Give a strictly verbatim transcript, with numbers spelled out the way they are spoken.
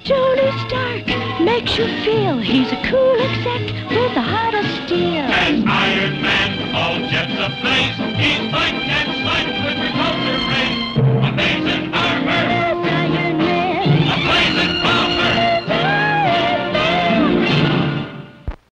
Tony Stark makes you feel he's a cool exec.